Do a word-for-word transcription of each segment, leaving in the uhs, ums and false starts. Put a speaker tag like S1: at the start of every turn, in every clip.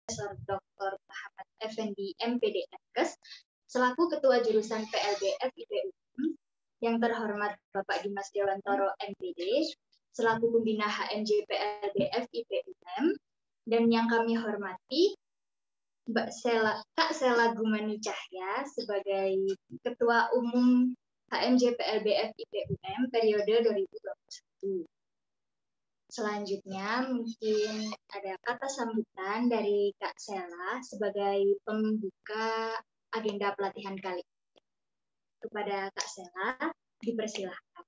S1: Profesor doktor Muhammad Effendi M P D M Kes selaku Ketua Jurusan P L B F I P U M, yang terhormat Bapak Dimas Dewantoro M Pd selaku Pembina H M J P L B F I P U M, dan yang kami hormati Mbak Sela, Kak Sela Gumani Cahya sebagai Ketua Umum H M J P L B F I P U M periode dua ribu dua puluh satu. Selanjutnya mungkin ada kata sambutan dari Kak Sela sebagai pembuka agenda pelatihan kali ini. Kepada Kak Sela, dipersilahkan.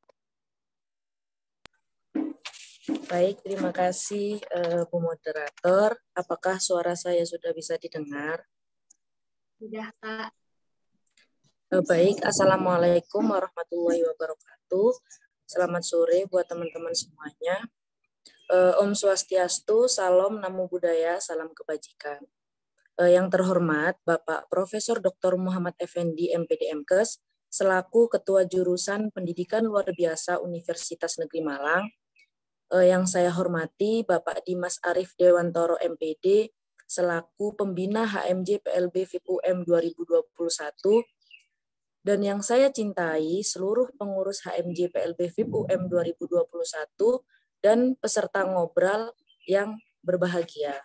S2: Baik, terima kasih uh, Bu Moderator. Apakah suara saya sudah bisa didengar?
S1: Sudah, Kak.
S2: Uh, baik, Assalamualaikum warahmatullahi wabarakatuh. Selamat sore buat teman-teman semuanya. Uh, Om Swastiastu, Salam Namo Buddhaya, Salam Kebajikan. Uh, yang terhormat Bapak Profesor doktor Muhammad Effendi M Pd M Kes selaku Ketua Jurusan Pendidikan Luar Biasa Universitas Negeri Malang. Uh, yang saya hormati Bapak Dimas Arif Dewantoro M Pd selaku Pembina H M J P L B F I P U M dua ribu dua puluh satu. Dan yang saya cintai seluruh pengurus H M J P L B F I P U M dua ribu dua puluh satu dan peserta ngobrol yang berbahagia.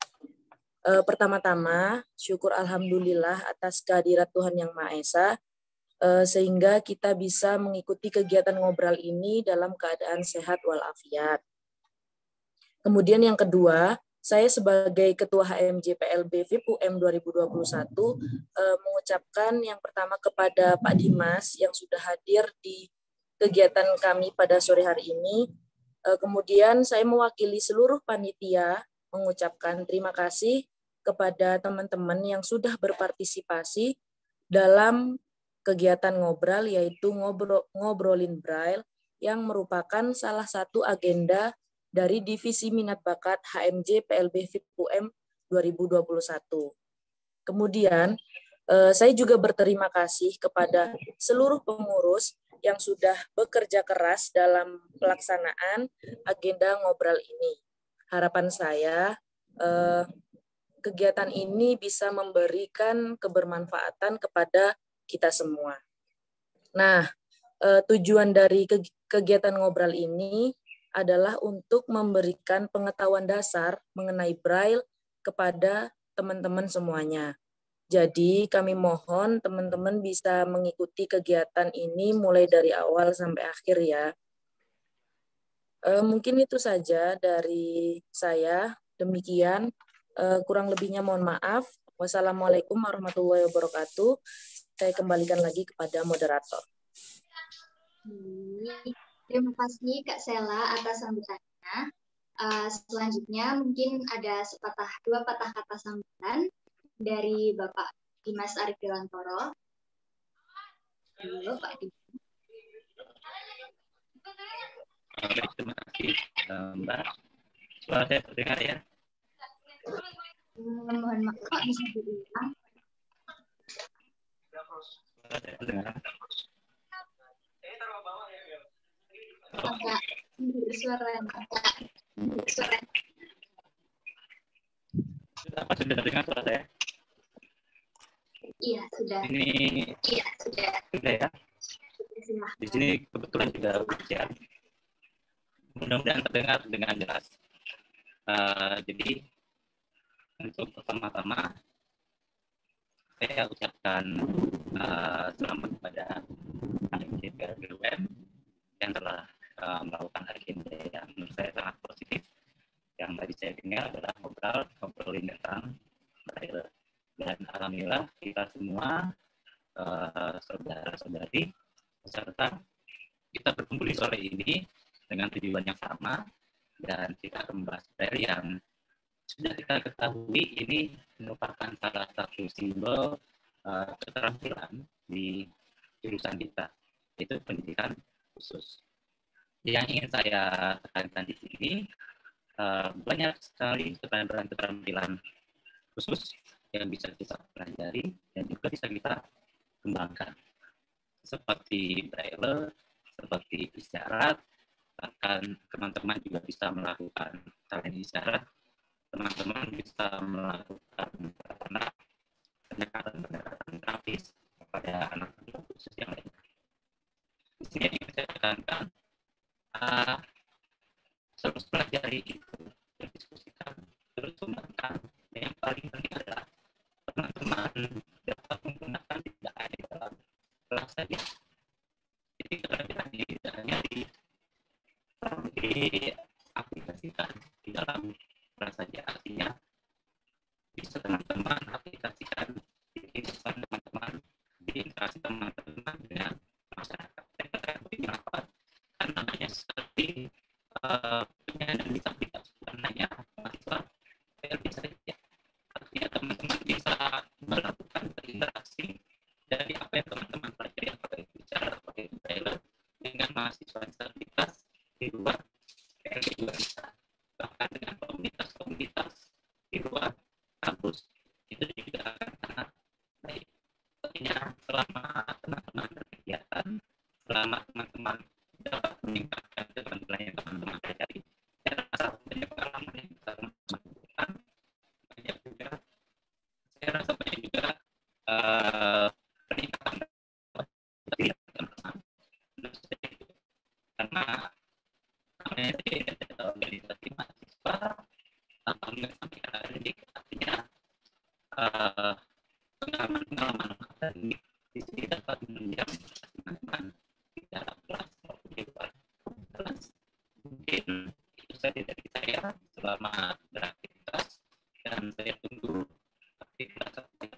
S2: E, pertama-tama, syukur Alhamdulillah atas kehadirat Tuhan Yang Maha Esa, e, sehingga kita bisa mengikuti kegiatan ngobrol ini dalam keadaan sehat walafiat. Kemudian yang kedua, saya sebagai Ketua H M J P L B F I P U M dua ribu dua puluh satu eh, mengucapkan yang pertama kepada Pak Dimas yang sudah hadir di kegiatan kami pada sore hari ini. Eh, kemudian saya mewakili seluruh panitia mengucapkan terima kasih kepada teman-teman yang sudah berpartisipasi dalam kegiatan ngobrol, yaitu ngobrol, ngobrolin Braille, yang merupakan salah satu agenda dari Divisi Minat Bakat H M J P L B F I P U M dua ribu dua puluh satu. Kemudian, eh, saya juga berterima kasih kepada seluruh pengurus yang sudah bekerja keras dalam pelaksanaan agenda ngobrol ini. Harapan saya, eh, kegiatan ini bisa memberikan kebermanfaatan kepada kita semua. Nah, eh, tujuan dari kegiatan ngobrol ini adalah untuk memberikan pengetahuan dasar mengenai Braille kepada teman-teman semuanya. Jadi kami mohon teman-teman bisa mengikuti kegiatan ini mulai dari awal sampai akhir ya. E, mungkin itu saja dari saya. Demikian, e, kurang lebihnya mohon maaf. Wassalamualaikum warahmatullahi wabarakatuh. Saya kembalikan lagi kepada moderator.
S1: Terima kasih Kak Sela atas sambutannya. Uh, selanjutnya mungkin ada sepatah dua patah kata sambutan dari Bapak Dimas Arif Dewantoro. Halo Pak Dimas.
S3: Baik, terima kasih Mbak. Suara saya terdengar ya?
S1: Hmm, mohon maaf Pak, bisa diulang.
S3: Suara saya terdengar.
S1: Agak suara agak suara.
S3: Apa sudah dengar suara saya?
S1: Iya sudah.
S3: Ini
S1: iya sudah.
S3: Sudah ya. Di sini kebetulan juga hujan. Mudah-mudahan terdengar dengan jelas. Uh, jadi untuk pertama-tama saya ucapkan uh, selamat kepada H M J P L B F I P U M yang telah uh, melakukan agenda yang menurut saya sangat positif. Yang tadi saya dengar adalah ngobrol ngobrolin tentang Braille. Dan alhamdulillah kita semua uh, saudara-saudari peserta kita berkumpul di sore ini dengan tujuan yang sama, dan kita akan membahas Braille yang sudah kita ketahui ini merupakan salah satu simbol uh, keterampilan di jurusan kita, yaitu pendidikan khusus. Yang ingin saya tekankan di sini, uh, banyak sekali keterampilan-keterampilan khusus yang bisa kita pelajari dan juga bisa kita kembangkan. Seperti Braille, seperti isyarat, bahkan teman-teman juga bisa melakukan tanda isyarat teman-teman bisa melakukan karena pendekatan-pendekatan grafis kepada anak-anak khusus yang lain. Di sini yang saya tekankan, uh, terus pelajari itu, berdiskusikan, terus kembangkan. Yang paling penting adalah teman-teman dapat menggunakan tidak hanya dalam kelas saja. Jadi kelebihan ini tidak hanya di diaplikasikan di dalam kelas saja, artinya bisa teman-teman aplikasikan di kehidupan teman-teman, di interaksi teman-teman dengan masyarakat. Saya katakan begini apa? Kan namanya seperti uh, penyandang disabilitas, bukan hanya mahasiswa P L B saja. Artinya teman-teman bisa melakukan berinteraksi dari apa yang teman-teman pelajari, apakah itu bicara, apakah itu dialog dengan mahasiswa disabilitas di luar P L B juga bisa, bahkan dengan komunitas-komunitas di luar kampus itu juga akan sangat baik. Artinya selama teman-teman berkegiatan, selama teman-teman dapat meningkatkan keterampilan yang teman-teman pelajari, saya rasa banyak pengalaman yang bisa teman-teman lakukan, banyak juga, saya rasa banyak juga uh, peningkatan dari teman-teman. Karena namanya saya organisasi mahasiswa tanpa mengesampingkan akademik, artinya uh, pengalaman-pengalaman akademik di sini dapat menunjang teman-teman di dalam kelas maupun di luar kelas. Mungkin itu saja dari saya selama beraktivitas, dan saya tunggu aktivitas saya.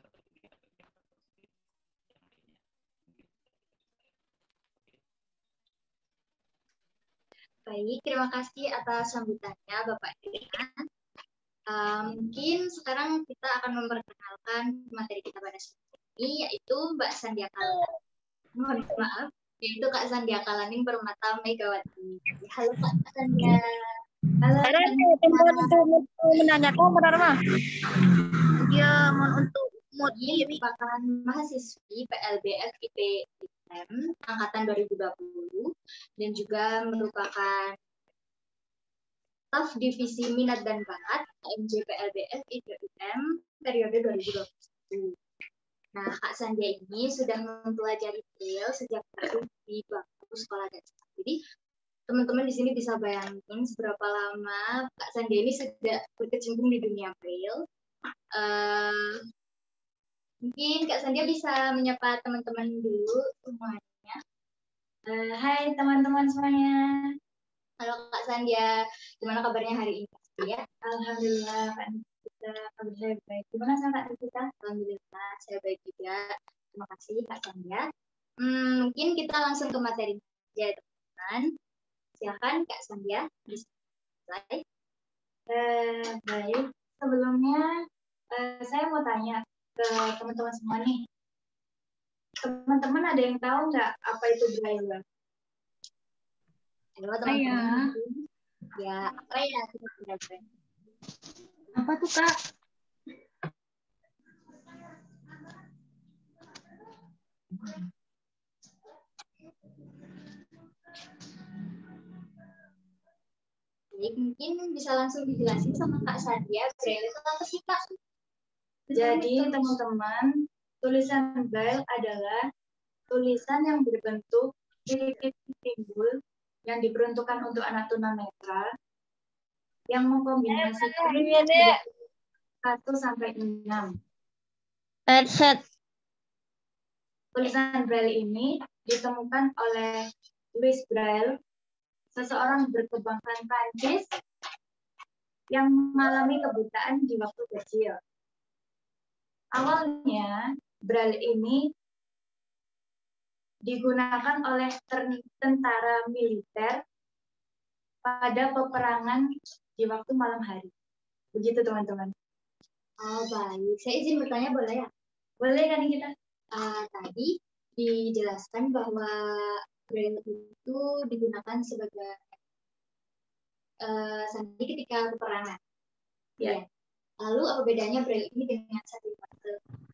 S1: Baik, terima kasih atas sambutannya Bapak Dekan. Uh, mungkin sekarang kita akan memperkenalkan materi kita pada saat ini, yaitu Mbak Sandia Kalaning. Mohon maaf, yaitu Kak Sandia Kalaning Permata Megawati. Halo Kak Sandia. Halo.
S4: Ada teman untuk menanyakan benar mah? Dia mau untuk
S1: Ini merupakan mahasiswi P L B F I P M angkatan dua ribu dua puluh dan juga merupakan staf divisi minat dan bakat K M J P L B F I P M periode dua ribu dua puluh satu. Nah, Kak Sandia ini sudah mempelajari Braille sejak baru di bangku sekolah dasar. Jadi, teman-teman di sini bisa bayangin seberapa lama Kak Sandia ini sudah berkecimpung di dunia Braille. Uh, mungkin Kak Sandia bisa menyapa teman-teman dulu semuanya.
S5: Uh, hai teman-teman semuanya.
S1: Halo Kak Sandia, gimana kabarnya hari ini? Ya,
S5: Alhamdulillah Kak Nikita, kabar saya baik. Gimana sama Kak Nikita?
S1: Alhamdulillah, saya baik juga. Terima kasih Kak Sandia. Hmm, mungkin kita langsung ke materi ya teman-teman. Silakan Kak Sandia, bisa mulai.
S5: Uh, baik, sebelumnya uh, saya mau tanya ke teman-teman semua nih. Teman-teman ada yang tahu nggak apa itu Braille?
S1: Halo teman-teman. Ya, apa ya?
S5: Apa tuh Kak?
S1: Baik, mungkin bisa langsung dijelasin sama Kak Sandia, Braille itu apa sih Kak?
S5: Jadi teman-teman, tulisan Braille adalah tulisan yang berbentuk titik-titik timbul yang diperuntukkan untuk anak tunanetra yang mengkombinasikan satu sampai enam.
S4: Headset.
S5: Tulisan Braille ini ditemukan oleh Louis Braille, seseorang berkebangsaan Prancis yang mengalami kebutaan di waktu kecil. Awalnya, Braille ini digunakan oleh tentara militer pada peperangan di waktu malam hari. Begitu teman-teman.
S1: Oh baik, saya izin bertanya boleh ya?
S5: Boleh kan kita?
S1: Uh, tadi dijelaskan bahwa Braille itu digunakan sebagai uh, sandi ketika peperangan.
S5: Ya.
S1: Ya. Lalu apa bedanya Braille ini dengan sandi Morse?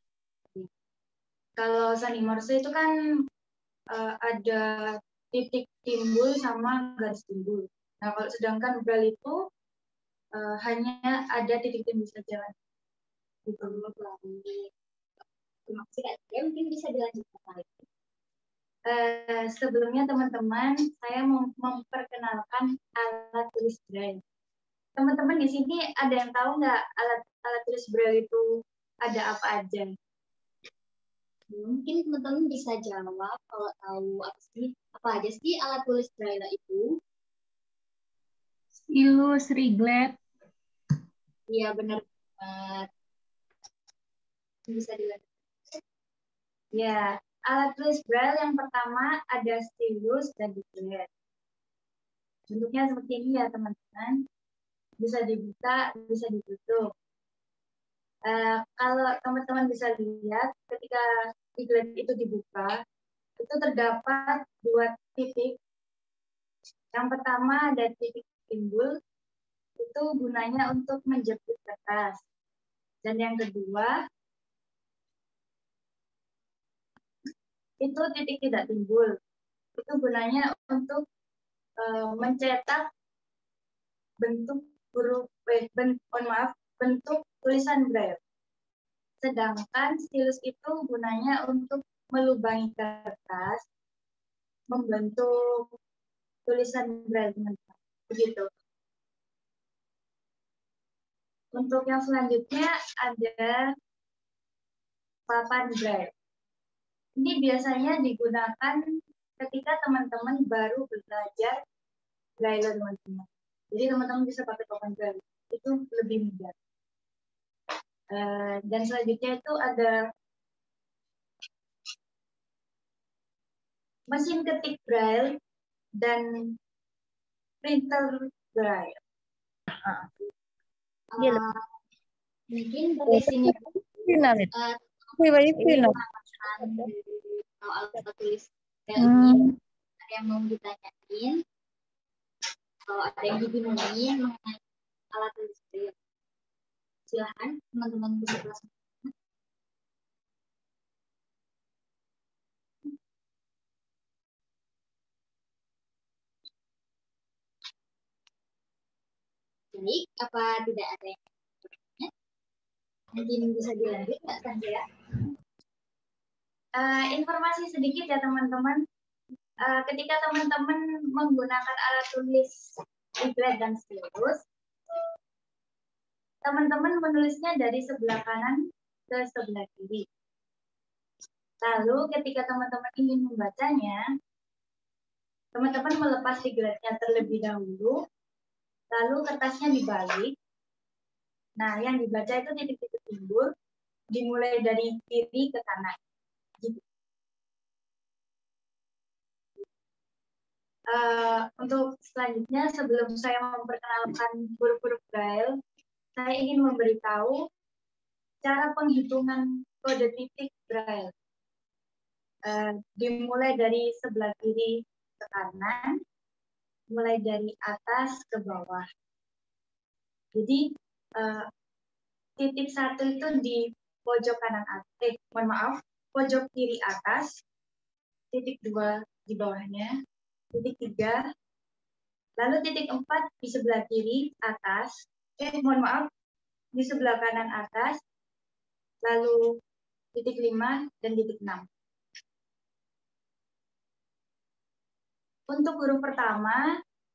S5: Kalau sandi Morse itu kan uh, ada titik timbul sama garis timbul. Nah, kalau sedangkan Braille itu uh, hanya ada titik timbul saja. Gitu.
S1: Terima kasih Kak Tia, mungkin bisa dilanjutkan lagi.
S5: Uh, sebelumnya teman-teman, saya mau memperkenalkan alat tulis braille. Teman-teman di sini ada yang tahu nggak alat alat tulis braille itu ada apa aja?
S1: Mungkin teman-teman bisa jawab kalau tahu apa sih, apa aja sih alat tulis braille itu?
S4: Stylus, Riglet.
S1: Iya benar banget. Bisa dilanjutkan.
S5: Ya, alat tulis braille yang pertama ada stylus dan Riglet. Bentuknya seperti ini ya teman-teman. Bisa dibuka, bisa ditutup. Uh, kalau teman-teman bisa lihat, ketika Riglet itu dibuka, itu terdapat dua titik. Yang pertama ada titik timbul, itu gunanya untuk menjepit kertas. Dan yang kedua, itu titik tidak timbul. Itu gunanya untuk uh, mencetak bentuk huruf, eh, bentuk, oh maaf, bentuk tulisan braille. Sedangkan stylus itu gunanya untuk melubangi kertas, membentuk tulisan braille teman-teman. Begitu. Untuk yang selanjutnya ada papan braille. Ini biasanya digunakan ketika teman-teman baru belajar braille teman-teman. Jadi teman-teman bisa pakai papan braille. Itu lebih mudah. Uh, dan selanjutnya itu ada mesin ketik braille dan printer braille.
S1: Uh, mungkin dari sini uh, kalau alat tulis braille ini ada yang mau ditanyain, kalau ada yang dibingungin mengenai alat tulis braille, silahkan teman-teman bisa langsung. Baik, apa tidak ada yang bertanya? Mungkin bisa dilanjut, Mbak Sandra.
S5: Uh, informasi sedikit ya teman-teman. Uh, ketika teman-teman menggunakan alat tulis Riglet dan stylus, teman-teman menulisnya dari sebelah kanan ke sebelah kiri. Lalu ketika teman-teman ingin membacanya, teman-teman melepas Rigletnya terlebih dahulu, lalu kertasnya dibalik. Nah, yang dibaca itu titik-titik timbul, dimulai dari kiri ke kanan. Gitu. Uh, untuk selanjutnya, sebelum saya memperkenalkan huruf-huruf braille, saya ingin memberitahu cara penghitungan kode titik braille. Uh, dimulai dari sebelah kiri ke kanan, mulai dari atas ke bawah. Jadi uh, titik satu itu di pojok kanan atas, eh mohon maaf, pojok kiri atas, titik dua di bawahnya, titik tiga, lalu titik empat di sebelah kiri atas, eh mohon maaf, di sebelah kanan atas, lalu titik lima dan titik enam. Untuk huruf pertama,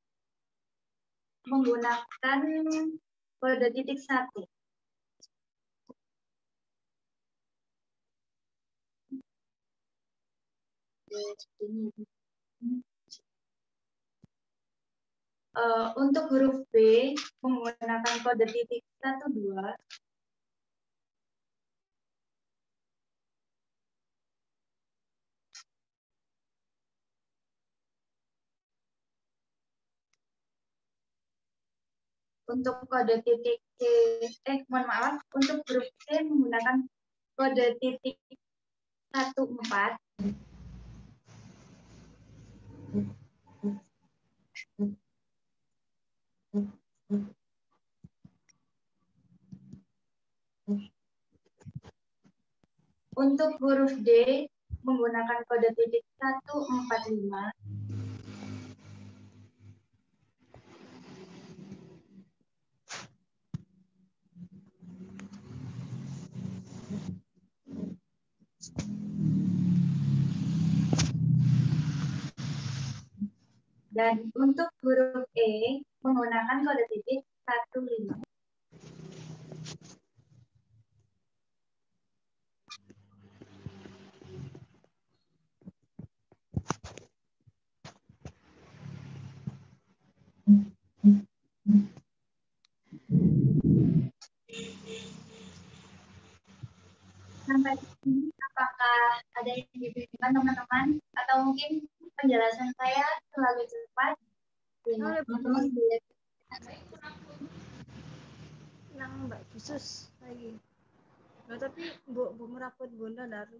S5: menggunakan kode titik satu. Uh, untuk huruf B, menggunakan kode titik satu dua. Untuk kode titik C, eh mohon maaf, untuk huruf C menggunakan kode titik satu empat. Untuk huruf D menggunakan kode titik satu empat lima. Dan untuk huruf E menggunakan kode titik satu lima. Sampai sini apakah ada yang dibingungkan teman-teman? Atau mungkin penjelasan saya terlalu cepat? Ya, teman-teman boleh.
S4: Nang Mbak khusus lagi. Nah, tapi Bu Bu meraput Bunda daru.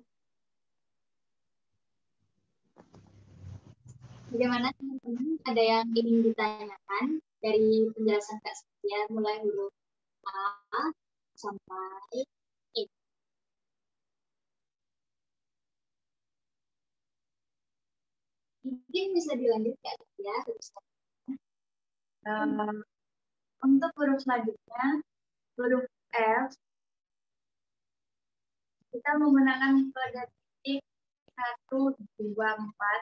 S1: Bagaimana teman-teman? Ada yang ingin ditanyakan dari penjelasan Kak Setia mulai huruf A sampai E? Mungkin bisa dilanjut Kak Setia.
S5: Um, untuk huruf selanjutnya, huruf F, kita menggunakan kode titik satu, dua, empat.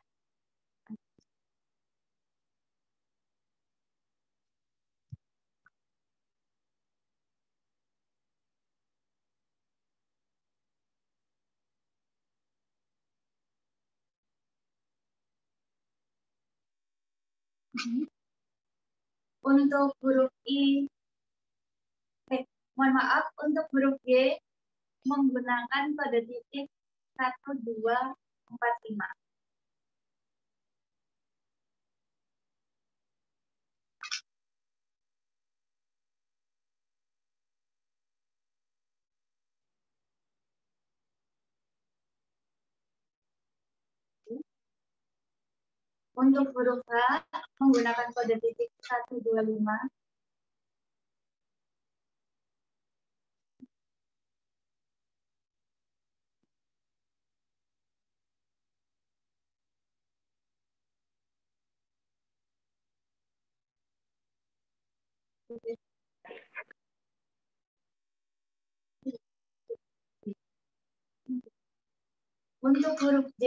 S5: Untuk huruf I, eh, mohon maaf, untuk huruf G menggunakan kode titik satu, dua, empat, lima. Untuk huruf H menggunakan kode titik satu, dua, lima. Untuk huruf J,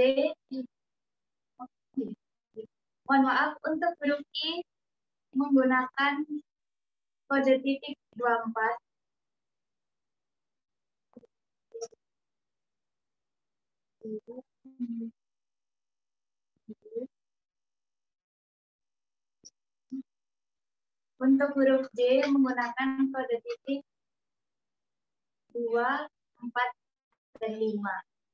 S5: mohon maaf, untuk huruf I menggunakan kode titik dua puluh empat. Untuk huruf J menggunakan kode titik dua, empat, dan lima.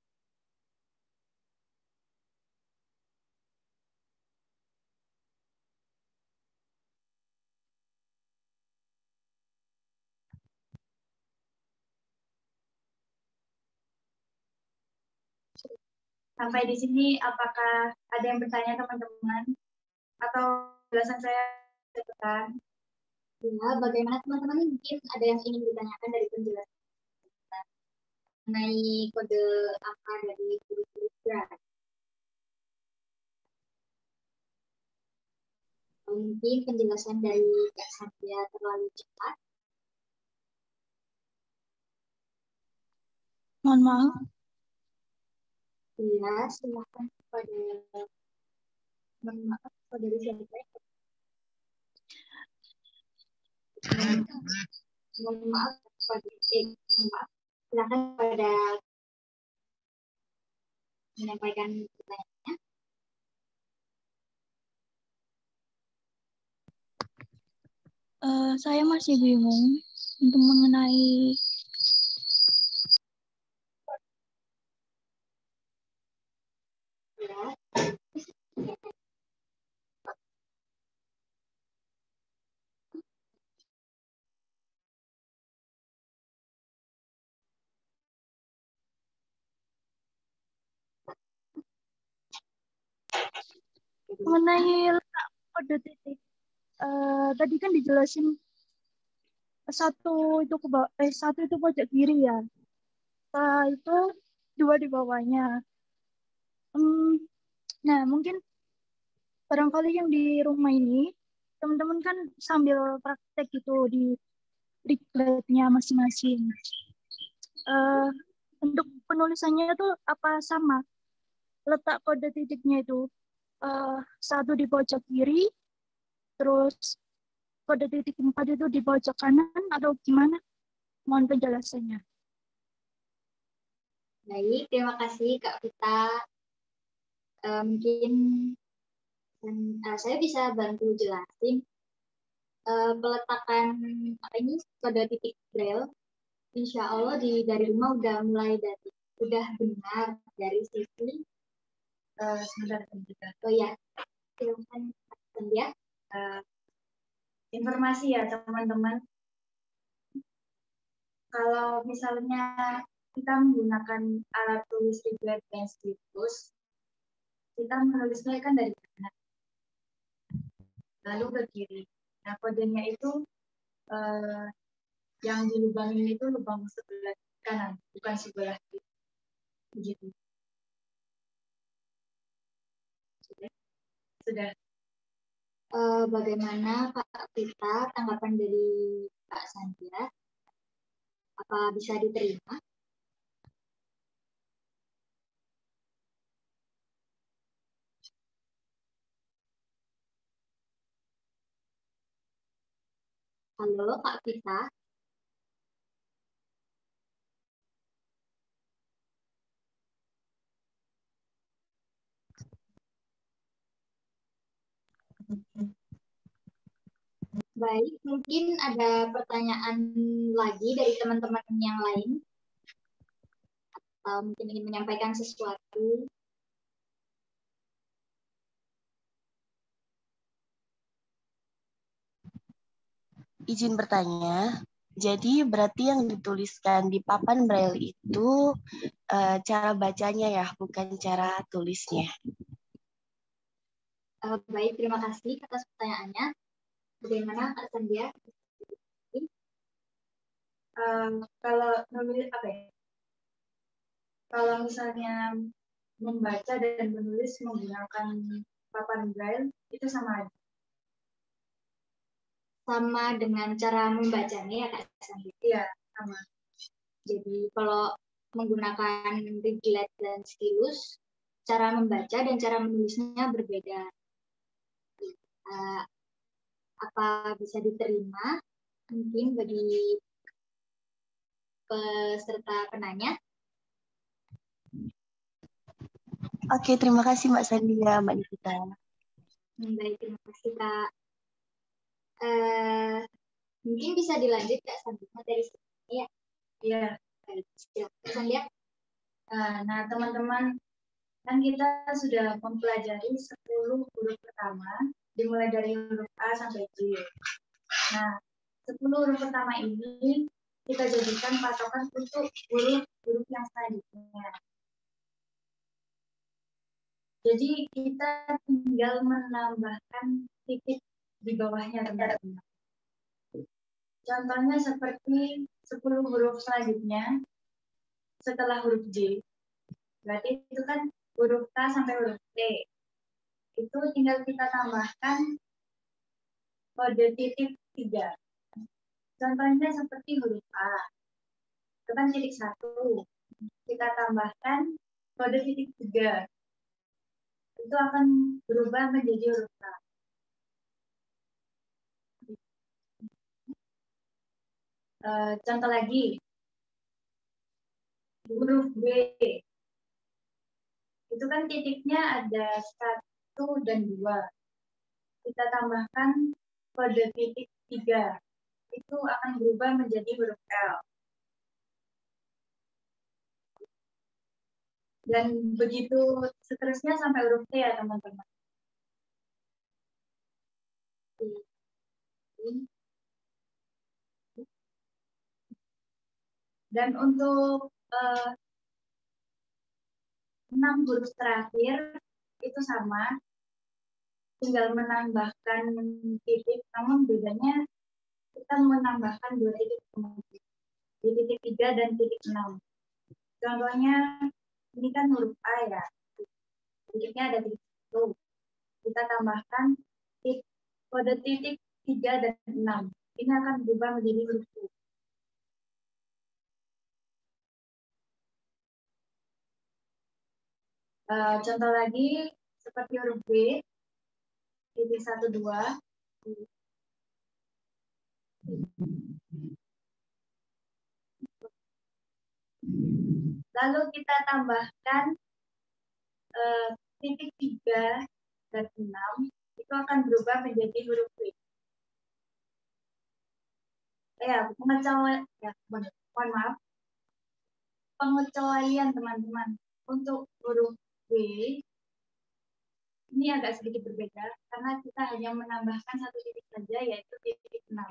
S5: Sampai di sini apakah ada yang bertanya teman-teman? Atau penjelasan saya cepetan?
S1: Ya, bagaimana teman-teman? Mungkin ada yang ingin ditanyakan dari penjelasan mengenai kode angka dari huruf-huruf braille. Mungkin penjelasan dari Kak Santia terlalu cepat.
S4: Mohon maaf.
S1: Ya, silakan kepada mohon maaf kepada siapa? Mohon maaf kepada eh, maaf. Silakan kepada menyampaikan pertanyaannya.
S4: Uh, saya masih bingung untuk mengenai
S1: Ya.
S4: mengenai letak kode titik. Uh, tadi kan dijelasin satu itu ke bawah, eh satu itu pojok kiri ya. Setelah itu dua di bawahnya. Hmm, nah mungkin barangkali yang di rumah ini teman-teman kan sambil praktek gitu di Leafletnya masing-masing. Uh, untuk penulisannya itu apa sama letak kode titiknya itu uh, satu di pojok kiri, terus kode titik empat itu di pojok kanan atau gimana? Mohon penjelasannya.
S1: Baik, terima kasih Kak Vita. Uh, mungkin uh, saya bisa bantu jelasin uh, peletakan apa ini kode titik braille. Insya Allah di dari rumah udah mulai dari udah benar dari sisi uh, sebentar sebentar. Oh ya, silakan ya. Uh, informasi ya teman-teman. Kalau misalnya kita menggunakan alat tulis Reader dan Stylus, kita menulisnya kan dari kanan, lalu ke kiri. Nah, kodenya itu eh, yang dilubangin itu lubang sebelah kanan, bukan sebelah kiri. Begitu. Sudah? Sudah. Uh, bagaimana Kak Vita tanggapan dari Kak Sandra? Apa bisa diterima? Halo, Kak Vita. Baik, mungkin ada pertanyaan lagi dari teman-teman yang lain. Atau mungkin ingin menyampaikan sesuatu.
S6: Izin bertanya, jadi berarti yang dituliskan di papan braille itu uh, cara bacanya ya, bukan cara tulisnya.
S1: Uh, baik, terima kasih atas pertanyaannya. Bagaimana Kak Sandia? Um, kalau menulis apa ya? Kalau misalnya membaca dan menulis menggunakan papan braille itu sama aja. Sama dengan cara membacanya ya Kak Sandia? Iya, sama. Jadi kalau menggunakan Reader dan Stylus, cara membaca dan cara menulisnya berbeda. Uh, apa bisa diterima? Mungkin bagi peserta penanya.
S6: Oke, terima kasih Mbak Sandia, Mbak Nivita.
S1: Baik, terima kasih Kak. Uh, mungkin bisa dilanjut Kak Sandia dari sini ya. Iya, baik. Silakan Sandia. Uh, nah, teman-teman, kan kita sudah mempelajari sepuluh huruf pertama, dimulai dari huruf A sampai J. Nah, sepuluh huruf pertama ini kita jadikan patokan untuk huruf-huruf yang selanjutnya. Jadi kita tinggal menambahkan titik di bawahnya, teman-teman. Contohnya seperti sepuluh huruf selanjutnya setelah huruf J. Berarti itu kan huruf K sampai huruf T. Itu tinggal kita tambahkan kode titik tiga. Contohnya seperti huruf A. Itu kan titik satu. Kita tambahkan kode titik tiga. Itu akan berubah menjadi huruf K. Uh, contoh lagi, huruf B. Itu kan titiknya ada satu dan dua. Kita tambahkan kode titik tiga. Itu akan berubah menjadi huruf L. Dan begitu seterusnya sampai huruf T ya teman-teman. Dan untuk uh, enam huruf terakhir itu sama, tinggal menambahkan titik, namun bedanya kita menambahkan dua titik di titik tiga dan titik enam. Contohnya ini kan huruf A ya, titiknya ada titik satu. Kita tambahkan titik, kode titik tiga dan enam. Ini akan berubah menjadi huruf U. Uh, contoh lagi
S5: seperti huruf B, titik satu dua. Lalu kita tambahkan eh, titik tiga dan enam, itu akan berubah menjadi huruf B. Ya, pengecualian, ya, mohon maaf, pengecualian teman-teman untuk huruf B ini agak sedikit berbeda karena kita hanya menambahkan satu titik saja, yaitu titik enam.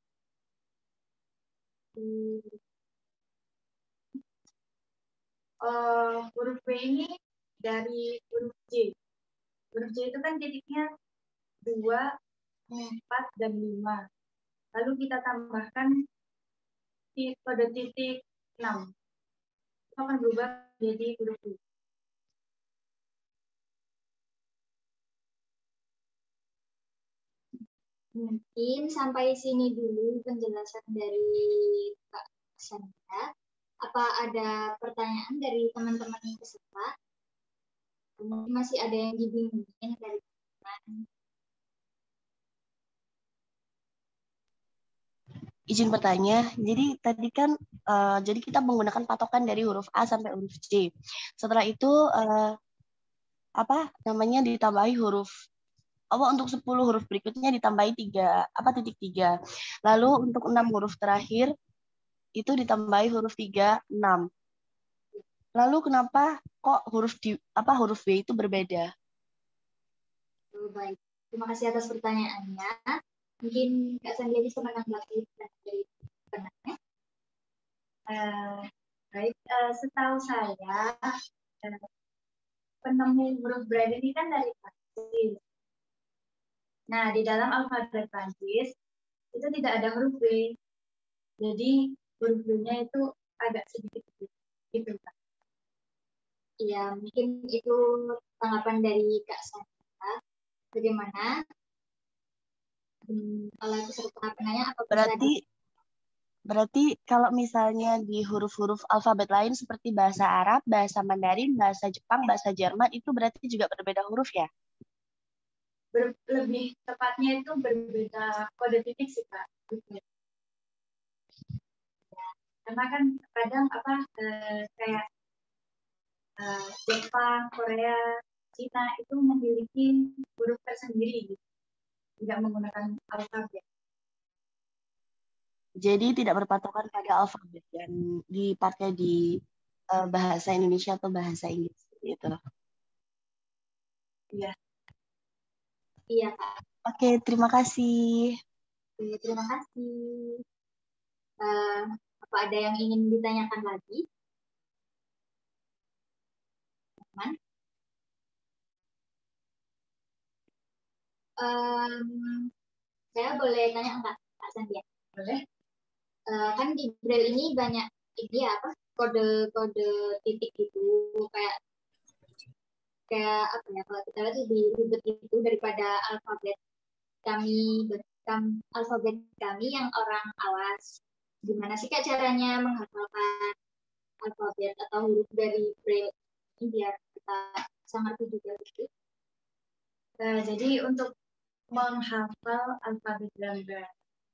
S5: Uh, huruf B ini dari huruf J. Huruf J itu kan titiknya dua, empat, dan lima. Lalu kita tambahkan pada titik enam. Itu akan berubah menjadi huruf B.
S1: Mungkin sampai sini dulu penjelasan dari Kak Sandra. Apa ada pertanyaan dari teman-teman peserta? Mungkin masih ada yang dibingungin dari teman-teman.
S6: Izin bertanya, jadi tadi kan uh, jadi kita menggunakan patokan dari huruf A sampai huruf J. Setelah itu uh, apa namanya ditambahi huruf apa untuk sepuluh huruf berikutnya ditambahi tiga apa titik tiga. Lalu untuk enam huruf terakhir itu ditambahi huruf tiga, enam. Lalu kenapa kok huruf di apa huruf B itu berbeda?
S1: Oh, baik. Terima kasih atas pertanyaannya. Mungkin Kak Sandia bisa menanggapi dari penanya.
S5: Uh, baik, uh, setahu saya uh, penemu huruf Braille ini kan dari Prancis. Nah, di dalam alfabet Prancis itu tidak ada huruf B. Jadi huruf B-nya itu agak sedikit gitu, Kak.
S1: Iya, mungkin itu tanggapan dari Kak Sandra. Bagaimana? Hmm, kalau peserta penanya apa
S6: berarti berarti kalau misalnya di huruf-huruf alfabet lain seperti bahasa Arab, bahasa Mandarin, bahasa Jepang, bahasa Jerman itu berarti juga berbeda huruf ya?
S5: Ber lebih tepatnya itu berbeda kode titik sih, Kak. Karena kan kadang apa eh, kayak eh, Jepang, Korea, Cina itu memiliki huruf tersendiri, gitu. Tidak menggunakan alfabet.
S6: Jadi tidak berpatokan pada alfabet dan dipakai di uh, bahasa Indonesia atau bahasa Inggris gitu.
S5: Iya.
S1: Iya, Kak.
S6: Oke, terima kasih.
S1: Oke, terima kasih. Uh, apa ada yang ingin ditanyakan lagi? Teman? Um, saya boleh tanya enggak, Kak Sandia?
S5: Boleh.
S1: Uh, kan di Braille ini banyak ini apa kode-kode titik gitu, kayak kayak apa ya, kalau kita lihat lebih ribet itu daripada alfabet kami berkam alfabet kami yang orang awas. Gimana sih Kak caranya menghafalkan alfabet atau huruf dari Braille ini biar kita bisa ngerti juga gitu?
S5: Nah, jadi untuk menghafal alfabet dalam Braille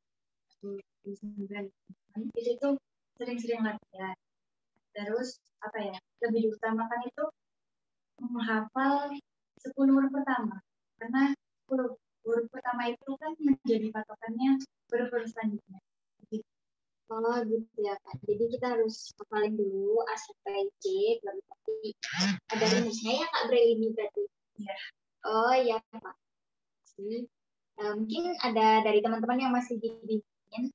S5: itu tuh sering-sering latihan. Terus apa ya? Lebih diutamakan itu menghafal sepuluh huruf pertama. Karena huruf, huruf pertama itu kan menjadi patokannya huruf-huruf selanjutnya. Gitu.
S1: Oh gitu ya Kak. Jadi kita harus hafalin dulu A sampai C, baru nanti ada rumusnya ya Kak Braille ini berarti.
S5: Ya.
S1: Oh iya Pak. Uh, mungkin ada dari teman-teman yang masih dibingungin.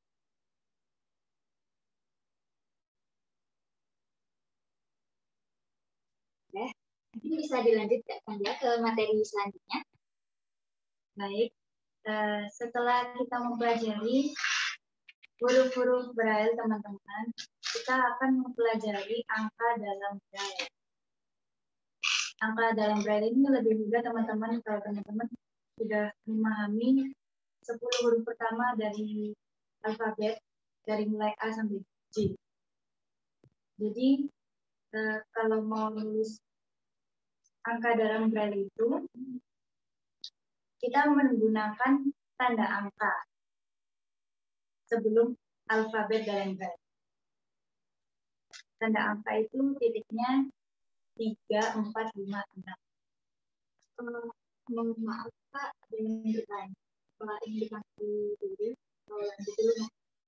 S1: Oke, mungkin bisa dilanjutkan ya ke materi selanjutnya.
S5: Baik, uh, setelah kita mempelajari huruf-huruf Braille teman-teman, kita akan mempelajari angka dalam Braille. Angka dalam Braille ini lebih mudah teman-teman kalau teman-teman sudah memahami sepuluh huruf pertama dari alfabet dari mulai A sampai J. Jadi eh, kalau mau nulis angka dalam Braille itu, kita menggunakan tanda angka sebelum alfabet dalam Braille. Tanda angka itu titiknya tiga, empat, lima, enam.
S1: Mohon maaf Pak, ada yang bertanya. Pak ingin dipanggil dulu, kalau lanjut dulu.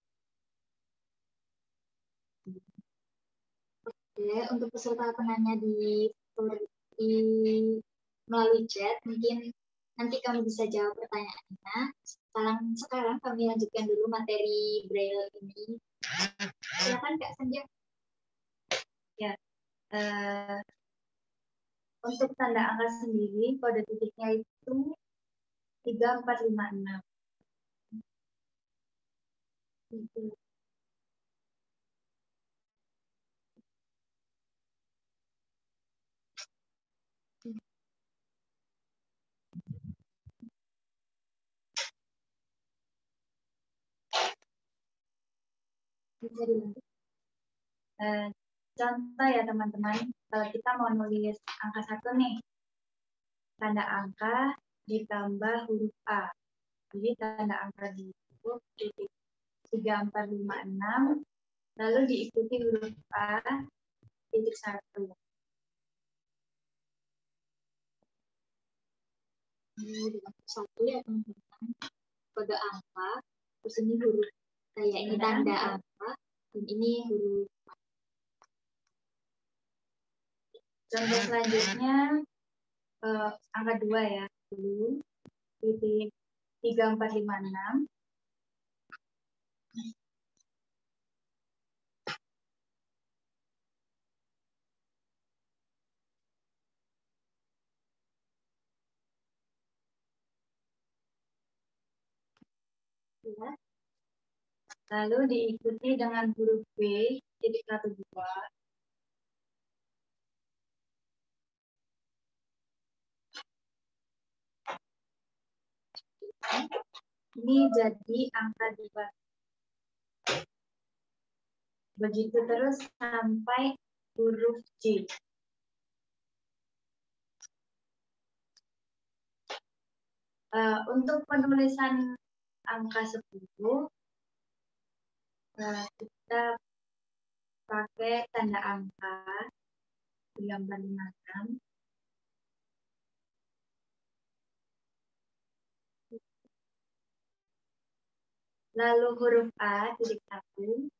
S1: Oke, untuk peserta penanya di, di melalui chat, mungkin nanti kami bisa jawab pertanyaannya. Sekarang, sekarang kami lanjutkan dulu materi Braille ini. Silakan Kak Sanjang.
S5: Ya, uh, untuk tanda angka sendiri, kode titiknya itu tiga, empat, lima, enam. Itu.
S1: Bisa dilanjut.
S5: Uh, contoh ya teman-teman, kalau kita mau nulis angka satu nih, tanda angka ditambah huruf A. Jadi tanda angka di titik tiga, empat, lima, enam, lalu diikuti huruf A, titik satu.
S1: Ini satu ya teman-teman, kode angka, terus ini huruf, kayak ini tanda angka, dan ini huruf.
S5: Contoh selanjutnya, eh, angka dua ya, dulu, titik tiga, empat, lima, enam.
S1: Ya.
S5: Lalu diikuti dengan huruf B, titik satu, dua. Ini jadi angka dua. Begitu terus sampai huruf J. Uh, untuk penulisan angka sepuluh, uh, kita pakai tanda angka tiga, empat, lima, enam. Lalu huruf A, titik satu.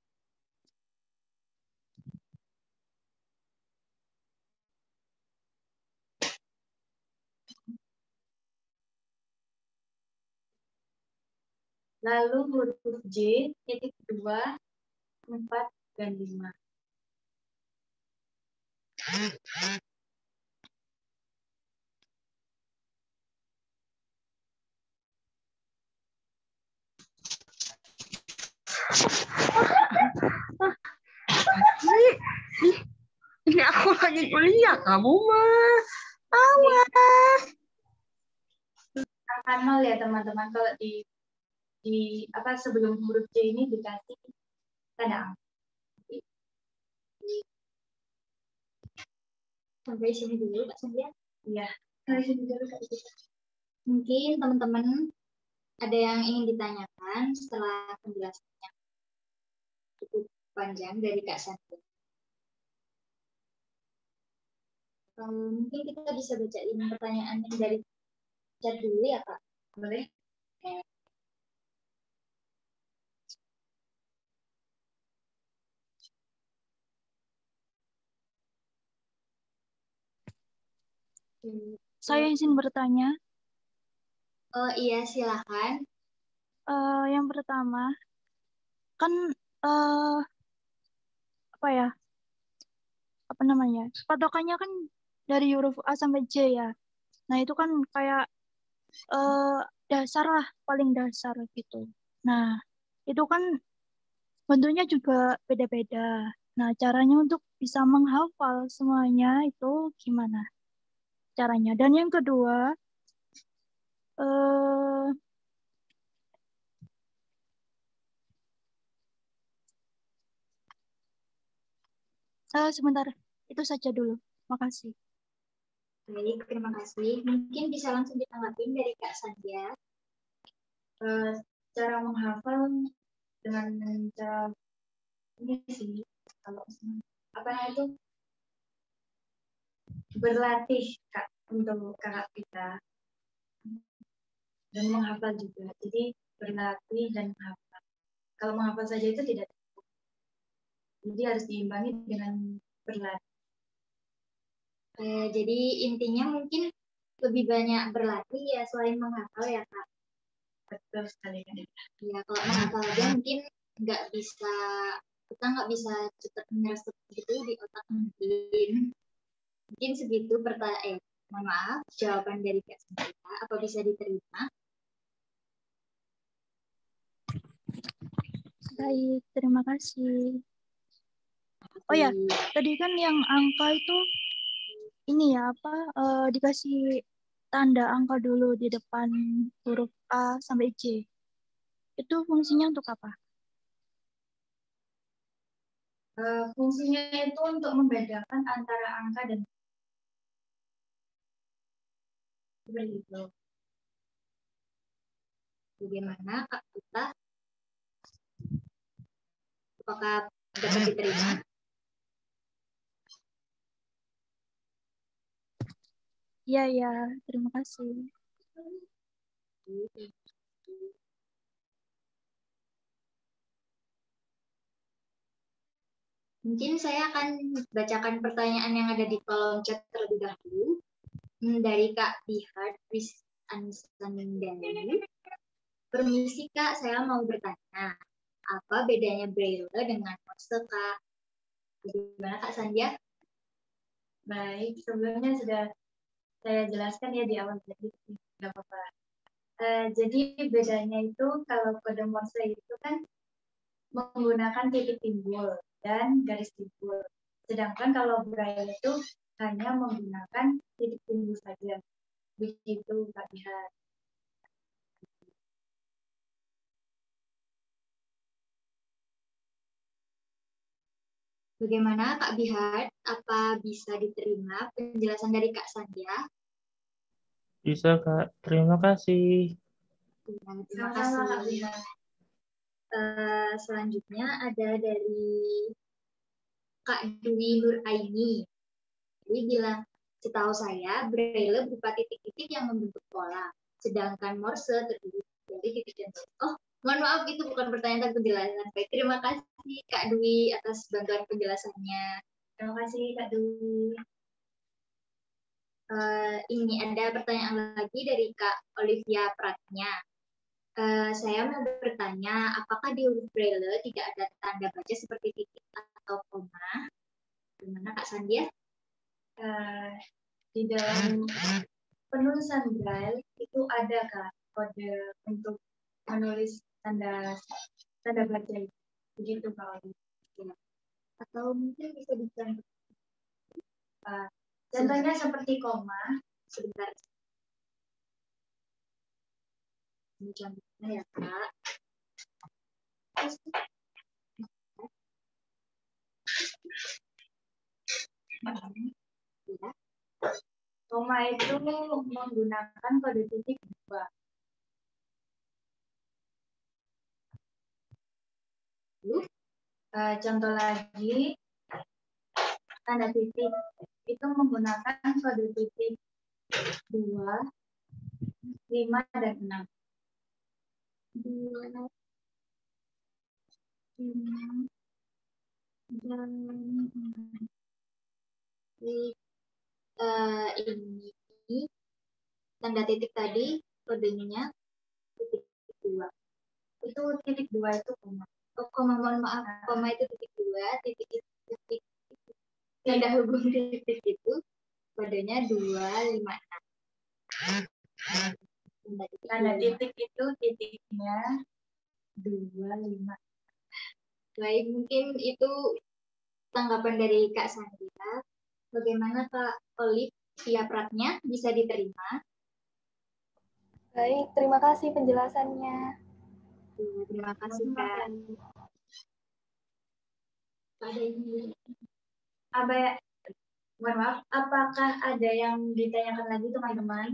S5: Lalu huruf J, titik dua, empat, dan lima.
S6: Ini aku lagi kuliah, kamu mah. Awas.
S5: Angka nol ya teman-teman, kalau di di apa sebelum huruf J ini dikasih tanda angka.
S1: Sampai sini dulu Kak Sanjang.
S5: Iya, sampai sini dulu Kak.
S1: Mungkin teman-teman ada yang ingin ditanyakan setelah penjelasannya cukup panjang dari Kak Sanjang. Um, mungkin kita bisa bacain pertanyaan yang dari chat dulu ya Kak. Boleh? Oke.
S4: Saya izin bertanya.
S1: Oh iya, silakan.
S4: Uh, yang pertama, kan uh, apa ya? Apa namanya? Patokannya kan dari huruf A sampai J ya. Nah, itu kan kayak uh, dasar lah, paling dasar gitu. Nah, itu kan bentuknya juga beda-beda. Nah, caranya untuk bisa menghafal semuanya itu gimana caranya? Dan yang kedua, eh, eh, sebentar, itu saja dulu. Makasih.
S1: Baik, terima kasih. Mungkin bisa langsung ditanggapin dari Kak Sandia.
S5: Uh, cara menghafal dengan cara ini sih, kalau apa itu berlatih Kak untuk kakak kita dan menghafal juga. Jadi berlatih dan menghafal. Kalau menghafal saja itu tidak cukup. Jadi harus diimbangi dengan berlatih.
S1: Eh, jadi intinya mungkin lebih banyak berlatih ya selain menghafal ya Kak.
S5: Betul sekali kan.
S1: Ya kalau menghafal aja mungkin nggak bisa, kita nggak bisa cepat menyerap gitu di otak mungkin. Mungkin segitu pertanyaan. Eh, mohon maaf, jawaban dari Kak Sandia. Apa bisa diterima?
S4: Baik, terima kasih. Oh ya, tadi kan yang angka itu ini ya apa uh, dikasih tanda angka dulu di depan huruf A sampai C. Itu fungsinya untuk apa?
S5: Uh, fungsinya itu untuk membedakan antara angka dan begitu.
S1: Bagaimana Kak kita? Apakah dapat diterima?
S4: Iya, ya, terima kasih.
S1: Mungkin saya akan bacakan pertanyaan yang ada di kolom chat terlebih dahulu. Dari Kak Bihar Wisandani. Permisi Kak, saya mau bertanya. Apa bedanya Braille dengan Morse Kak? Bagaimana Kak Sandia?
S5: Baik, sebelumnya sudah saya jelaskan ya di awal, jadi tidak apa-apa. Uh, jadi bedanya itu kalau kode Morse itu kan menggunakan titik timbul dan garis timbul. Sedangkan kalau Braille itu hanya menggunakan titik timbul saja. Begitu Kak Bihar.
S1: Bagaimana Kak Bihar? Apa bisa diterima penjelasan dari Kak Sandia?
S7: Bisa Kak, terima kasih.
S1: Ya, terima kasih Kak Bihar. Uh, selanjutnya ada dari Kak Dwi Nur Aini. Dwi bilang, setahu saya Braille berupa titik-titik yang membentuk pola, sedangkan Morse terdiri dari titik dan titik. Oh, mohon maaf itu bukan pertanyaan tapi penjelasan. Baik, terima kasih Kak Dwi atas bantuan penjelasannya.
S5: Terima kasih Kak Dwi.
S1: Uh, ini ada pertanyaan lagi dari Kak Olivia Pratnya. Uh, saya mau bertanya, apakah di huruf Braille tidak ada tanda baca seperti titik atau koma? Gimana Kak Sandia?
S5: Uh, di dalam penulisan Braille itu ada Kak kode untuk menulis tanda tanda baca itu. Begitu Kak Olivia.
S1: Atau mungkin bisa dicontoh.
S5: Uh, contohnya seperti koma.
S1: Sebentar. Ini contohnya ya Kak. Ya.
S5: Koma itu menggunakan kode titik dua. Uh, contoh lagi, tanda titik itu menggunakan kode titik dua, lima, dan enam.
S1: Dua, lima, dan enam. Uh, ini tanda titik tadi kodenya titik dua.
S5: Itu titik dua itu koma.
S1: Oh, koma, mohon maaf, koma itu titik dua, titik titik tanda hubung titik itu kodenya dua, lima, enam.
S5: Tanda titik itu titiknya dua, lima.
S1: Baik, mungkin itu tanggapan dari Kak Sandia. Bagaimana Kak Olivia Pratnya, bisa diterima?
S8: Baik, terima kasih penjelasannya.
S1: Terima kasih Kak. Ada ini.
S5: Apa ya? Mohon maaf, apakah ada yang ditanyakan lagi teman-teman?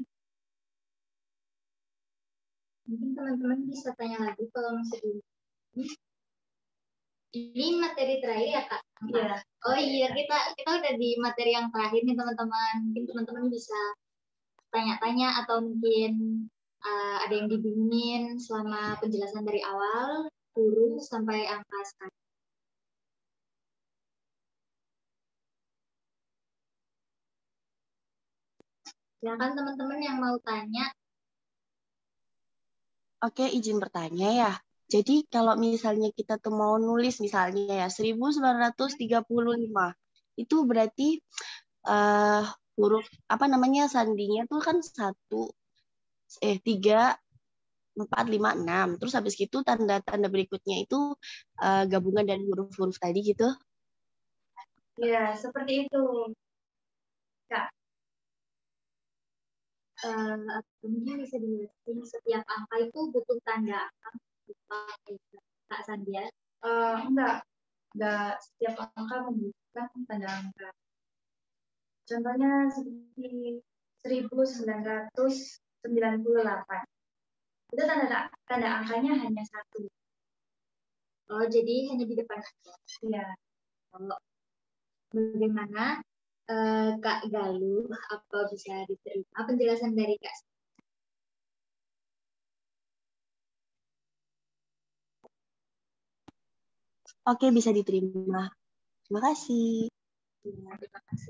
S1: Mungkin teman-teman bisa tanya lagi kalau masih belum. Ini materi terakhir ya Kak?
S5: Iya.
S1: Oh iya, kita kita udah di materi yang terakhir nih teman-teman. Mungkin teman-teman bisa tanya-tanya atau mungkin uh, ada yang dibingungin selama penjelasan dari awal, guru sampai angka sekarang. Silakan teman-teman yang mau tanya.
S6: Oke, izin bertanya ya. Jadi kalau misalnya kita tuh mau nulis misalnya ya seribu sembilan ratus tiga puluh lima, itu berarti uh, huruf apa namanya sandinya tuh kan satu eh tiga empat lima enam. Terus habis gitu tanda-tanda berikutnya itu uh, gabungan dari huruf-huruf tadi gitu.
S5: Ya, seperti itu. Kak.
S1: Uh, mungkin bisa dijelasin setiap angka itu butuh tanda angka, Kak Sandia?
S5: Uh, enggak, enggak setiap angka membutuhkan tanda angka. Contohnya seperti seribu sembilan ratus sembilan puluh delapan. Itu tanda tanda angkanya hanya satu.
S1: Oh, jadi hanya di depan aja.
S5: Iya.
S1: Oh. Bagaimana uh, Kak Galuh, apa bisa diterima penjelasan dari Kak?
S6: Oke, bisa diterima. Terima kasih.
S1: Ya, terima kasih.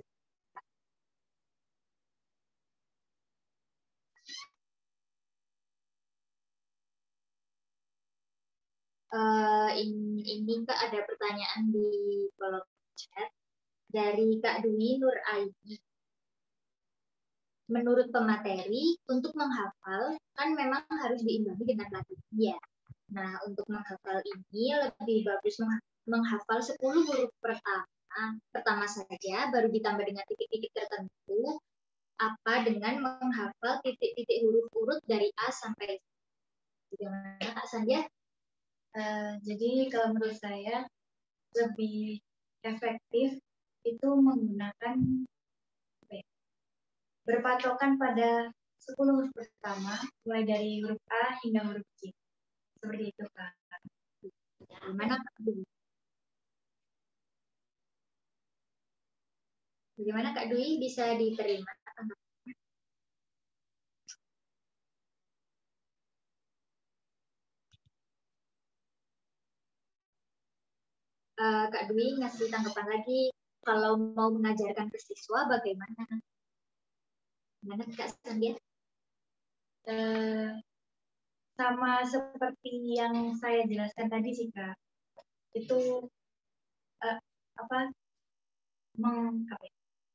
S1: Uh, ini, ini Kak ada pertanyaan di kolom chat dari Kak Dwi Nur Aini. Menurut pemateri, untuk menghafal kan memang harus diimbangi dengan latihan. Ya. Nah, untuk menghafal ini lebih bagus menghafal sepuluh huruf pertama, pertama saja, baru ditambah dengan titik-titik tertentu, apa dengan menghafal titik-titik huruf urut dari A sampai Z. Bagaimana Kak Sandia?
S5: Uh, jadi kalau menurut saya lebih efektif itu menggunakan berpatokan pada sepuluh huruf pertama, mulai dari huruf A hingga huruf J. Seperti itu, Kak.
S1: Bagaimana Kak Dwi? Bagaimana Kak Dwi bisa diterima? Uh, Kak Dwi ngasih tanggapan lagi, kalau mau mengajarkan ke siswa bagaimana? Gimana Kak Sandia?
S5: Uh, sama seperti yang saya jelaskan tadi sih Kak, itu uh, apa, meng, apa ya,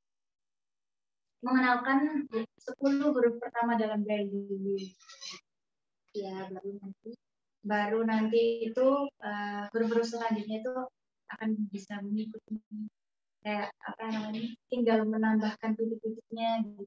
S5: mengenalkan sepuluh huruf pertama dalam braille dulu. Ya, baru nanti baru nanti itu uh, huruf-huruf selanjutnya itu akan bisa mengikuti, kayak apa namanya, tinggal menambahkan titik-titiknya gitu.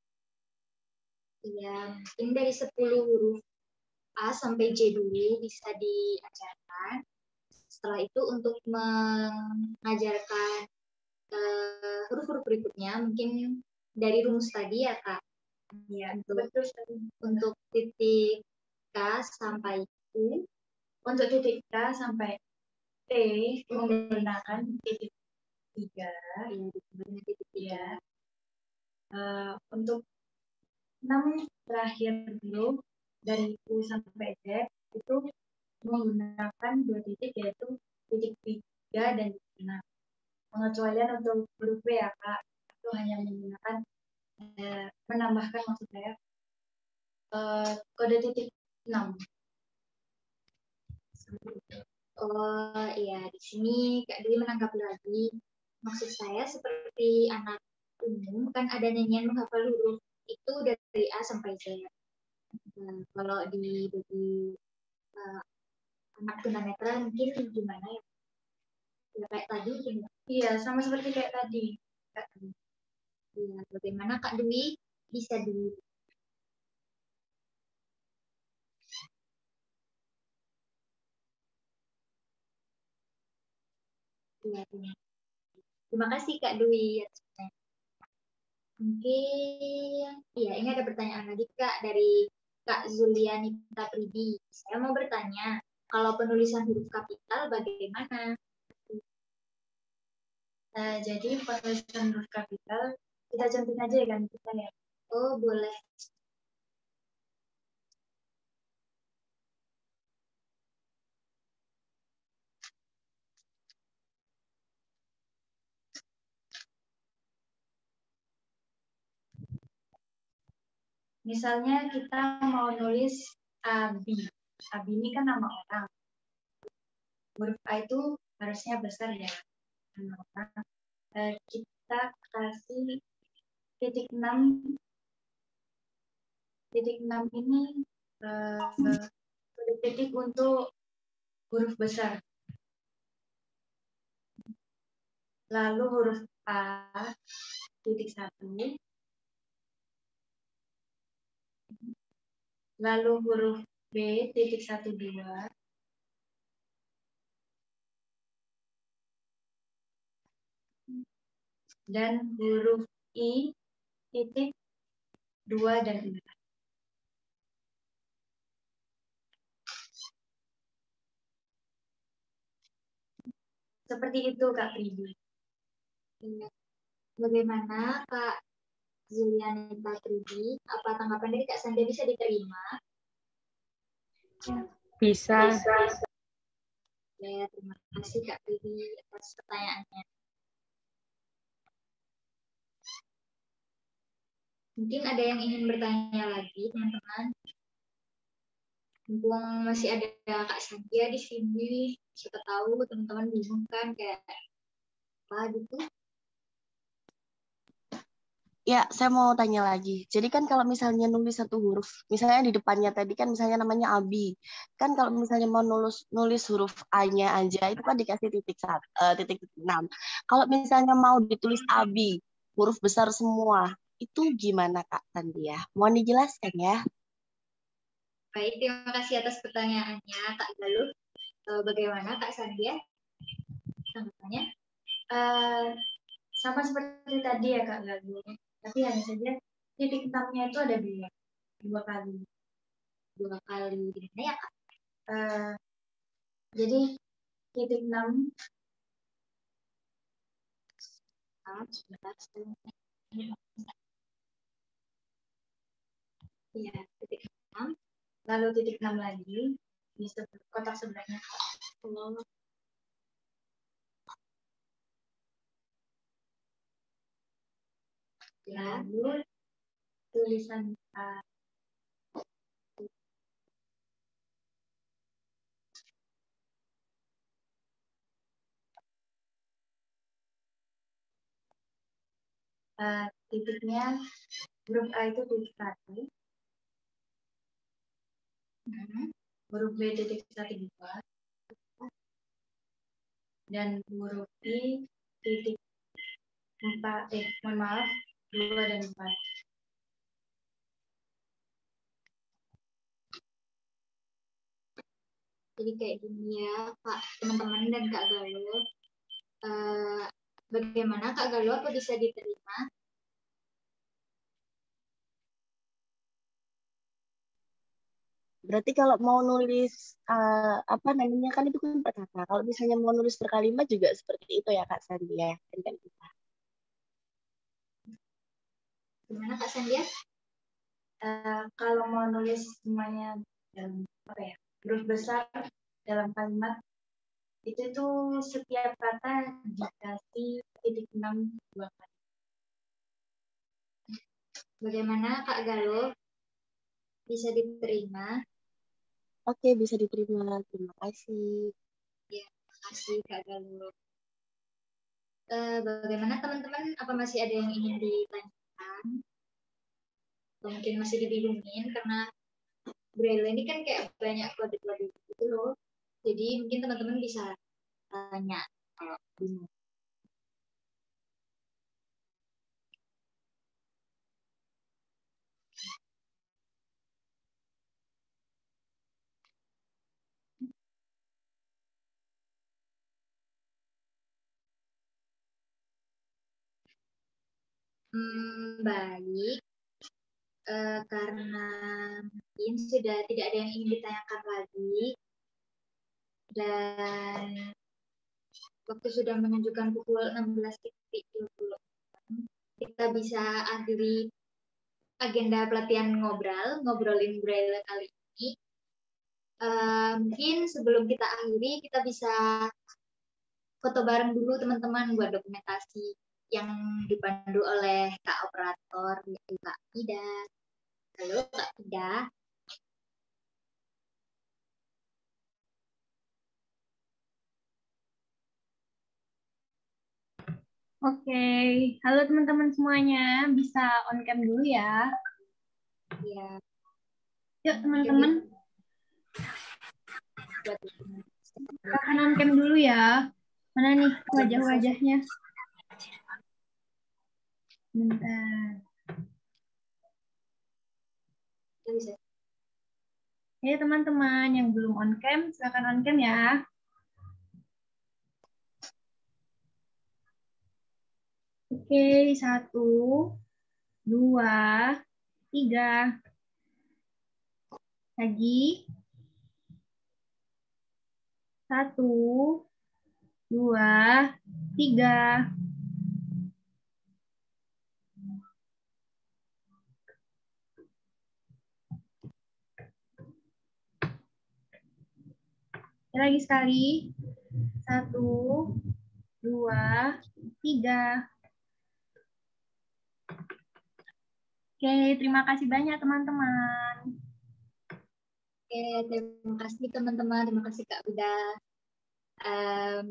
S1: Ya, mungkin dari sepuluh huruf A sampai J dulu bisa diajarkan. Setelah itu untuk mengajarkan uh, huruf-huruf berikutnya, mungkin dari rumus tadi ya Kak. Ya, untuk, betul, untuk titik K sampai U.
S5: Untuk titik K sampai T menggunakan titik tiga. Ya, titik tiga. Uh, untuk enam terakhir dulu dari U sampai Z itu menggunakan dua titik, yaitu titik tiga dan titik enam. Pengecualian untuk huruf B ya Kak, itu hanya menggunakan eh, menambahkan maksud saya eh, kode titik enam.
S1: Oh iya, di sini Kak Dwi menanggapi lagi. Maksud saya seperti anak umum kan ada nyanyian menghafal huruf itu dari A sampai Z. Nah, kalau di bagi uh, anak tunanetra mungkin gimana ya? Ya kayak tadi gimana?
S5: Iya, sama seperti kayak tadi.
S1: Iya, bagaimana Kak Dwi bisa di Ya, terima kasih Kak Dwi. Mungkin, iya ini ada pertanyaan lagi Kak dari Kak Zulianita Pridi. Saya mau bertanya, kalau penulisan huruf kapital bagaimana?
S5: Nah, jadi penulisan huruf kapital kita cantik aja ya kan kita ya.
S1: Oh boleh.
S5: Misalnya kita mau nulis Abi. Abi ini kan nama orang. Huruf A itu harusnya besar ya. Nama orang. Eh, kita kasih titik enam. Titik enam ini eh, titik untuk huruf besar. Lalu huruf A titik satu. Lalu huruf B titik satu dua. Dan huruf I titik dua dan empat. Seperti itu Kak Pridi.
S1: Bagaimana Kak Zulianita Pridi? Apa tanggapan dari Kak Sandra bisa diterima?
S7: Bisa.
S1: Bisa. Ya, terima kasih Kak Pridi atas pertanyaannya. Mungkin ada yang ingin bertanya lagi, teman-teman. Mumpung masih ada Kak Santia di sini, siapa tahu teman-teman bingung kan kayak apa gitu.
S6: Ya, saya mau tanya lagi. Jadi kan kalau misalnya nulis satu huruf, misalnya di depannya tadi kan misalnya namanya Abi. Kan kalau misalnya mau nulis nulis huruf A-nya aja itu kan dikasih titik satu, uh, titik enam. Kalau misalnya mau ditulis Abi, huruf besar semua, itu gimana Kak Sandia? Mohon dijelaskan ya.
S1: Baik, terima kasih atas pertanyaannya Kak Galuh. Uh, bagaimana Kak Sandia? Tanggapannya?
S5: Uh, sama seperti tadi ya Kak Galuh. Tapi hanya saja titik enamnya itu ada dua, dua kali.
S1: Dua kali gimana ya Kak?
S5: Uh, jadi titik enam ya, titik enam, lalu titik enam lagi di kotak sebelahnya. Lalu tulisan A. Uh, titiknya huruf A itu titik satu, hmm. huruf B titik satu dua, dan huruf I titik empat, eh mohon maaf dua dan empat.
S1: Jadi kayak gini ya Kak, teman-teman dan Kak Galuh. Uh, bagaimana Kak Galuh, apa bisa diterima?
S6: Berarti kalau mau nulis uh, apa namanya kan itu kan per kata. Kalau misalnya mau nulis per kalimat juga seperti itu ya Kak Sandia. Kan kita.
S1: Gimana Kak Sandia?
S5: Uh, kalau mau nulis semuanya dalam apa ya huruf besar dalam kalimat itu tuh setiap kata dikasih titik enam dua kali.
S1: Bagaimana Kak Galuh? Bisa diterima?
S6: Oke, bisa diterima. Terima kasih.
S1: Ya, terima kasih Kak Galuh. Uh, bagaimana teman-teman? Apa masih ada yang ingin ditanyakan? Atau mungkin masih dibingungin karena Braille ini kan kayak banyak kode-kode gitu loh. Jadi mungkin teman-teman bisa tanya kalau bingung. Hmm, Baik, uh, karena mungkin sudah tidak ada yang ingin ditanyakan lagi dan waktu sudah menunjukkan pukul enam belas dua puluh, kita bisa akhiri agenda pelatihan ngobrol, ngobrolin Braille kali ini. Uh, mungkin sebelum kita akhiri, kita bisa foto bareng dulu teman-teman buat dokumentasi yang dipandu oleh Kak Operator, yaitu Kak Ida. Halo Kak Ida.
S5: Oke, halo teman-teman semuanya, bisa on cam dulu ya.
S1: Iya.
S5: Yuk teman-teman. Silahkan on cam dulu ya. Mana nih wajah-wajahnya? Bentar. Oke teman-teman yang belum on cam, silahkan on cam ya. Oke, satu, dua, tiga. Lagi. Satu, dua, tiga. Lagi sekali. Satu, dua, tiga. Oke, terima kasih banyak teman-teman.
S1: Oke, terima kasih teman-teman, terima kasih Kak Uda. Um,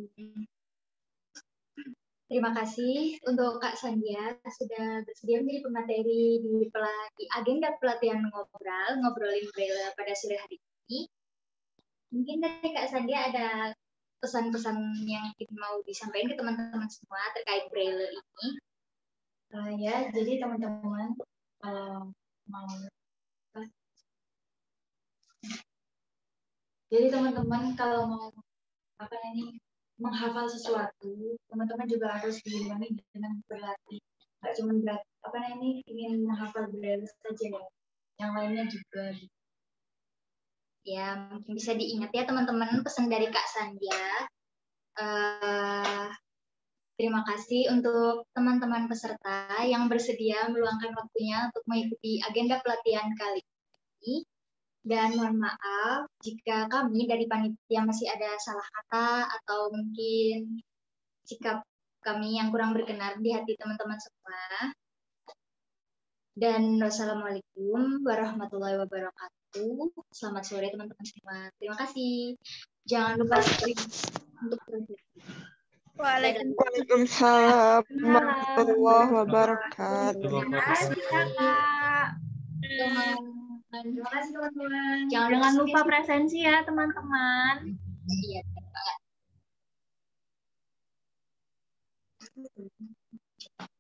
S1: terima kasih untuk Kak Sandia sudah bersedia menjadi pemateri di, di agenda pelatihan ngobrol, ngobrolin Braille pada sore hari ini. Mungkin dari Kak Sandia ada pesan-pesan yang mau disampaikan ke teman-teman semua terkait Braille ini.
S5: Uh, ya, jadi teman-teman uh, mau Jadi teman-teman kalau mau apa ini menghafal sesuatu, teman-teman juga harus diimbangi dengan berlatih. Nggak cuma berlatih apa ini ingin menghafal Braille saja ya, yang lainnya juga.
S1: Ya, mungkin bisa diingat ya teman-teman pesan dari Kak Sandia. Uh, terima kasih untuk teman-teman peserta yang bersedia meluangkan waktunya untuk mengikuti agenda pelatihan kali ini. Dan mohon maaf jika kami dari panitia masih ada salah kata atau mungkin sikap kami yang kurang berkenan di hati teman-teman semua. Dan wassalamualaikum warahmatullahi wabarakatuh. Selamat sore teman-teman semua. Terima kasih. Jangan lupa untuk
S9: Waalaikumsalam warahmatullahi wabarakatuh.
S5: Terima kasih Kakak. Terima kasih teman-teman. Jangan, Jangan lupa presensi ya teman-teman. Iya.